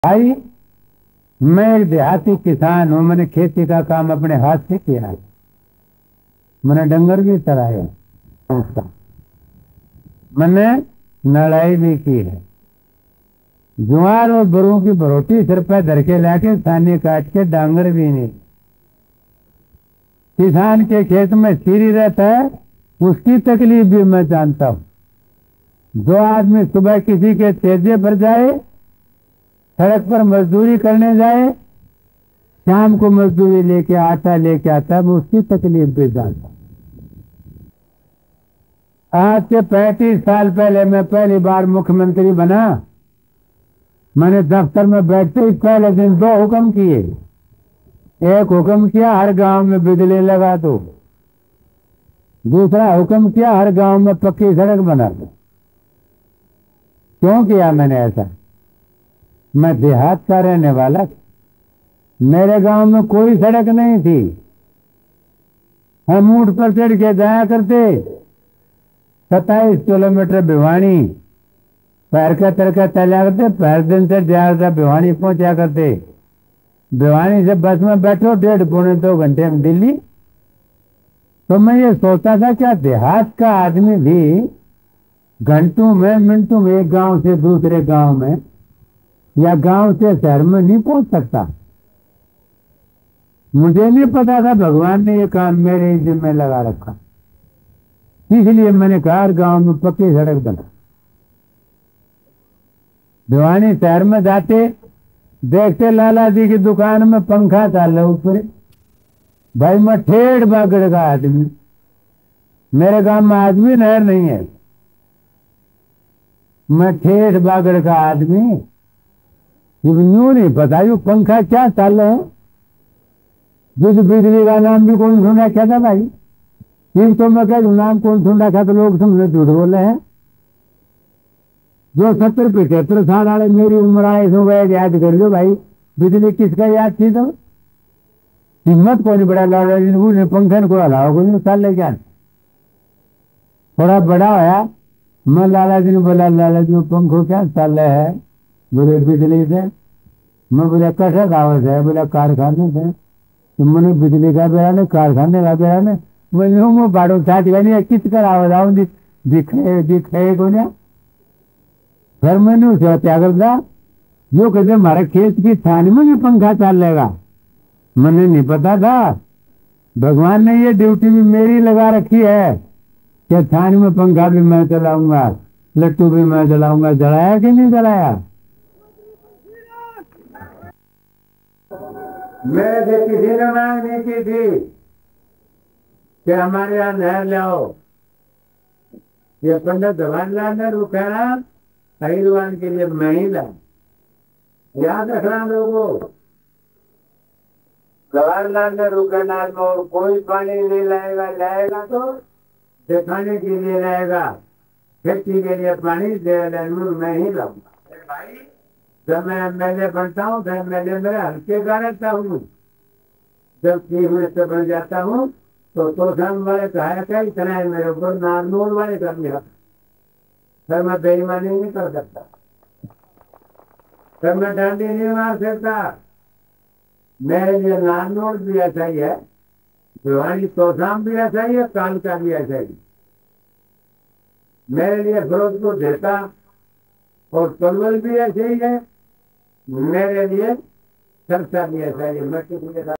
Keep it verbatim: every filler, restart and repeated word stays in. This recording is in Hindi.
भाई, मैं एक देहाती किसान हूँ। मैंने खेती का काम अपने हाथ से किया है। मैंने डंगर भी चराया उसका, मैंने नड़ाई भी की है। जुआर और बरू की बरोटी सिर पे धर के लाके सानी काट के डांगर भी नहीं। किसान के खेत में सीरी रहता है, उसकी तकलीफ भी मैं जानता हूँ। जो आदमी सुबह किसी के तेजे पर जाए, सड़क पर मजदूरी करने जाए, शाम को मजदूरी लेके आटा लेके आता है, मैं उसकी तकलीफ भी जानता हूँ। आज से पैंतीस साल पहले मैं पहली बार मुख्यमंत्री बना। मैंने दफ्तर में बैठते ही पहले दिन दो हुक्म किए। एक हुक्म किया, हर गांव में बिजली लगा दो। दूसरा हुक्म किया, हर गांव में पक्की सड़क बना दो। क्यों किया मैंने ऐसा? मैं देहात का रहने वाला, मेरे गांव में कोई सड़क नहीं थी। हम ऊंट पर चढ़ के जाया करते, सत्ताईस किलोमीटर भिवानी पैर का तड़का चला करते, पैर दिन से जाया भिवानी पहुंचा करते। भिवानी से बस में बैठो, डेढ़ पौने दो घंटे में दिल्ली। तो मैं ये सोचता था, क्या देहात का आदमी भी घंटों में मिनटों में एक गांव से दूसरे गांव में या गांव से शहर में नहीं पहुंच सकता? मुझे नहीं पता था भगवान ने ये काम मेरे जिम्मे लगा रखा। इसलिए मैंने कहा हर गांव में पक्की सड़क बना। भिवानी शहर में जाते देखते लाला जी की दुकान में पंखा चाल रहा ऊपर। भाई, मैं ठेठ बागड़ का आदमी, मेरे गांव में आज भी नहर नहीं है। मैं ठेठ बागड़ का आदमी, यूं नहीं पता यू पंखा क्या चाल रहा है। जिस बिजली का नाम भी कौन सुना क्या था भाई? फिर तो मैं कह नाम कौन सुन रखा तो लोग समझे झूठ बोले हैं। जो सत्तर पचहत्तर साल वाले मेरी उम्र आए सो गए, याद कर लो भाई, बिजली किसका याद थी? तो हिम्मत को नहीं बड़ा लाला जी ने पंखन को हलाओ को नहीं साल ले क्या। थोड़ा बड़ा होया, मैं लाला जी ने बोला, लाला जी पंखो क्या चाल रहा है? बोले बिजली से। मैं बोला कैसा दावत है? बोला कारखाने से। तो मैंने बिजली का बेड़ा ने कारखाने का बेड़ा ने मैं बाड़ो साथ नहीं किस कर आवाज आऊँ दिखे दिखे को ना। फिर मैंने उसे क्या करता, जो कहते हमारे खेत की थानी में भी पंखा चाल लेगा। मैंने नहीं पता था भगवान ने ये ड्यूटी भी मेरी लगा रखी है कि थानी में पंखा भी मैं चलाऊंगा, लट्टू भी मैं चलाऊंगा। जलाया कि नहीं जलाया? मेरे से किसी ने मांग नहीं की थी कि हमारे यहाँ नहर लाओ। ये पंडित जवाहरलाल नेहरू कह रहा हरिद्वार के लिए मैं ही ला। याद रखना लोगों, जवाहरलाल नेहरू के नाम में और कोई पानी नहीं लाएगा। लाएगा तो दिखाने के लिए लाएगा, खेती के लिए पानी दे मैं ही लाऊंगा। भाई, जब मैं एमएलए बनता हूँ तो एमएलए मेरे हल्के का रहता हूँ। जब चीफ मिनिस्टर बन जाता हूँ तो तोशाम वाले कहा क्या इतना है मेरे ऊपर, नारनौल वाले कर लिया। फिर मैं बेईमानी नहीं कर सकता, फिर मैं डंडी नहीं मार सकता। मेरे लिए नारनौल भी ऐसा ही है, भिवानी तोशाम भी ऐसा ही है, कालका भी ऐसा ही। मेरे लिए फिरोजपुर देता और पलवल भी ऐसे ही है। मेरे लिए सरसा भी ऐसा ही है। मैं